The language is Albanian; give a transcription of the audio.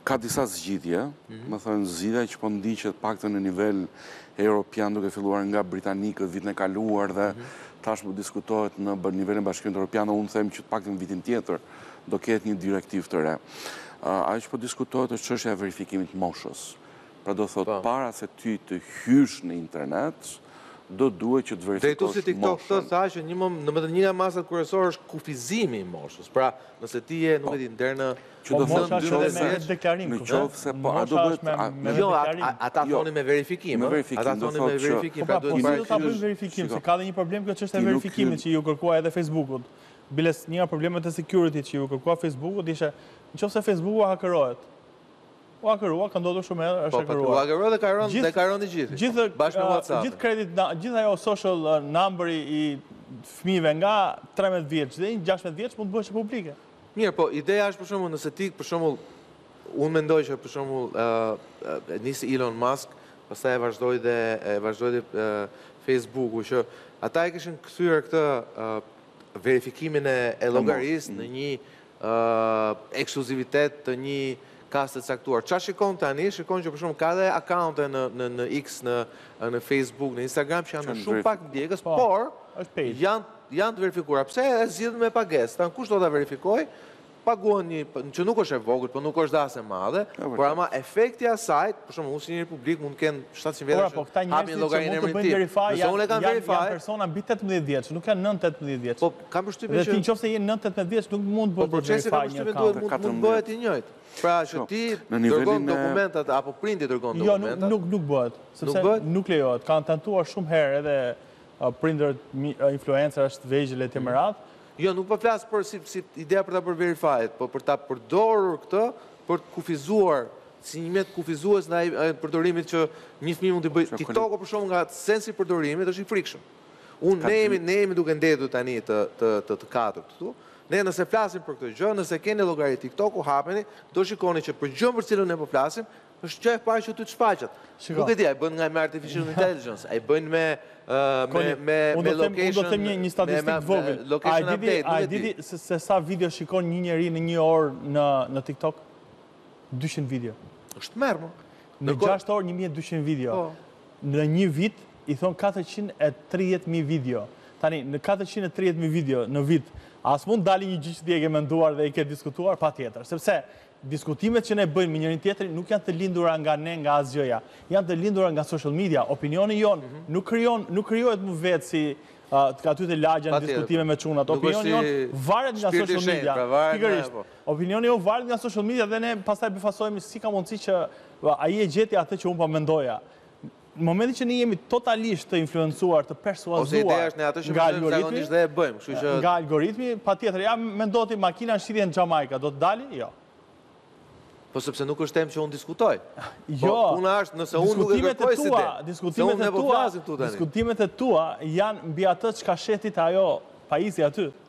Ka disa zgjidhje, më thënë zgjidhja që po ndiqet paktën në nivel europian duke filluar nga britanikët vitin e kaluar dhe tashmë diskutohet në nivelin Bashkimit Evropian, unë them që paktën vitin tjetër do ketë një direktivë të re. Ajo që po diskutohet është çështja e verifikimit moshës. Pra do thotë para se ty të hysh në internet, do duhet që të verifikosh moshën. Drejtuesi TikTok të tha që një nga masat kryesore është kufizimi i moshës. Pra, nëse ti je, nuk e di, nder në mosha është me deklarim. Në qoftë se po, a do duhet jo, ata thonin me verifikim. Ata thonin me verifikim. Po si do ta bëjmë verifikim, se ka dhe një problem kjo çështja e verifikimit që ju kërkua edhe Facebookut. Biles një nga problemet e security që ju kërkua Facebookut ishte nëse Facebooku hakerohet. U hakerua, ka ndodhur shumë herë, është hakeruar. U hakerua dhe ka rënë gjithë. Bashkë me WhatsApp. Gjithë kredit, gjithë ajo social number i fëmijëve nga 13 vjeç dhe 16 vjeç mund të bëhesh publike. Mirë, po ideja është për shembull nëse ti për shembull unë mendoj që për shembull nisi Elon Musk, pastaj e vazhdoi dhe Facebooku që ata e kishin kthyer këtë verifikimin e llogarisë në një ekskluzivitet të një kaste caktuar. Qa shikon tani? Shikon që për shumë ka dhe akaunte në X, në Facebook, në Instagram që janë në shumë pak ndjekës, por janë të verifikuar. Pse e zgjidhin me pagesë? Tanë kush do ta verifikoj? Paguan një, që nuk është e vogël, por nuk është dase madhe, por ama efekti asaj, për shumë unë si një republik mund të kenë 700 vjetë që hapin llogarinë e emrit tim. Nëse unë e kam verify, janë persona mbi 18 vjeç, nuk janë 9-18 vjeç. Po kam përshtypjen që dhe ti nëse je 9-18 vjeç nuk mund të bësh verify një akaunt. Mund bëhet i njëjtë. Pra që ti dërgon dokumentat apo prindi dërgon dokumentat. Jo, nuk bëhet, sepse nuk lejohet. Kanë tentuar shumë herë edhe prindërit influencerë të vegjël e të merat. Jo, nuk po flas për si ideja për ta bërë verified, po për ta përdorur këtë për të kufizuar si një metod kufizues ndaj përdorimit që një fëmijë mund të bëjë. TikTok-u për shkak nga sensi i përdorimit është i frikshëm. Ne jemi duke ndetur tani të katërt këtu. Ne nëse flasim për këtë gjë, nëse keni llogari TikTok-u hapeni, do shikoni që për gjën për cilën ne po flasim, është gjë e parë që ty të shfaqet. Nuk e di, ai bën nga me artificial intelligence, ai bën me location. Unë do të them një statistikë vogël. A e di se sa video shikon një njeri në një orë në TikTok? 200 video. Është merr, mo. Në 6 orë 1200 video. Në një vit i thon 430.000 video. Tani, në 430.000 video në vit, as mund dali një gjë që ti e ke menduar dhe i ke diskutuar, patjetër. Sepse diskutimet që ne bëjmë me njërin tjetrin nuk janë të lindura nga ne, nga asgjëja. Janë të lindura nga social media. Opinioni jon nuk krijohet më vetë si aty të lagja në diskutime me çunat. Opinioni jon varet nga social media. Pikërisht. Opinioni jon varet nga social media dhe ne pastaj befasojmë si ka mundësi që ai e gjeti atë që unë po mendoja. Në momentin që ne jemi totalisht të influencuar, të persuazuar nga algoritmi, patjetër, ja mendoti makina në shitje në Jamaica, do të dali? Jo. Po sepse nuk është temë që unë diskutoj. Jo, nëse unë nuk e kërkoj si temë. Diskutimet e tua janë mbi atë që ka shetit ajo pajisja aty.